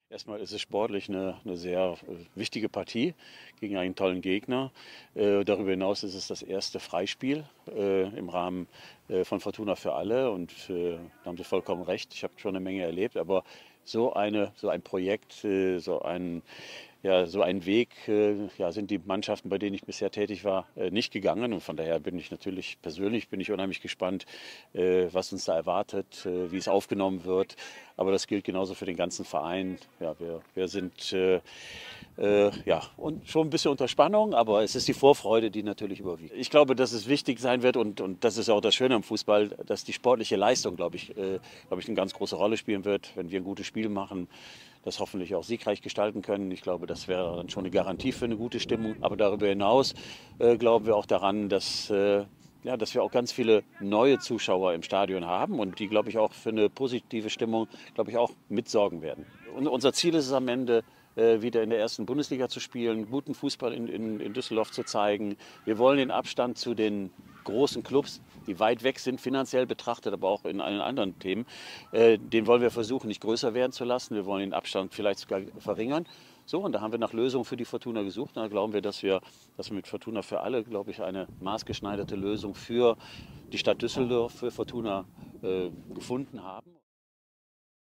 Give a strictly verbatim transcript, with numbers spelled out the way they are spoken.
Erstmal ist es sportlich eine, eine sehr äh, wichtige Partie gegen einen tollen Gegner. Äh, darüber hinaus ist es das erste Freispiel äh, im Rahmen äh, von Fortuna für alle. Und äh, da haben Sie vollkommen recht. Ich habe schon eine Menge erlebt, aber so, eine, so ein Projekt, äh, so ein, ja, so ein Weg äh, ja, sind die Mannschaften, bei denen ich bisher tätig war, äh, nicht gegangen. Und von daher bin ich natürlich persönlich bin ich unheimlich gespannt, äh, was uns da erwartet, äh, wie es aufgenommen wird. Aber das gilt genauso für den ganzen Verein. Ja, wir, wir sind äh, äh, ja, und schon ein bisschen unter Spannung, aber es ist die Vorfreude, die natürlich überwiegt. Ich glaube, dass es wichtig sein wird und, und das ist auch das Schöne am Fußball, dass die sportliche Leistung, glaube ich, äh, glaube ich, eine ganz große Rolle spielen wird, wenn wir ein gutes Spiel machen, das hoffentlich auch siegreich gestalten können. Ich glaube, das wäre dann schon eine Garantie für eine gute Stimmung. Aber darüber hinaus äh, glauben wir auch daran, dass äh, ja, dass wir auch ganz viele neue Zuschauer im Stadion haben und die, glaube ich, auch für eine positive Stimmung, glaube ich, auch mitsorgen werden. Und unser Ziel ist es am Ende, äh, wieder in der ersten Bundesliga zu spielen, guten Fußball in, in, in Düsseldorf zu zeigen. Wir wollen den Abstand zu den großen Clubs, die weit weg sind, finanziell betrachtet, aber auch in allen anderen Themen, äh, den wollen wir versuchen, nicht größer werden zu lassen. Wir wollen den Abstand vielleicht sogar verringern. So, und da haben wir nach Lösungen für die Fortuna gesucht. Und da glauben wir, dass wir, dass wir mit Fortuna für alle, glaube ich, eine maßgeschneiderte Lösung für die Stadt Düsseldorf, für Fortuna äh, gefunden haben.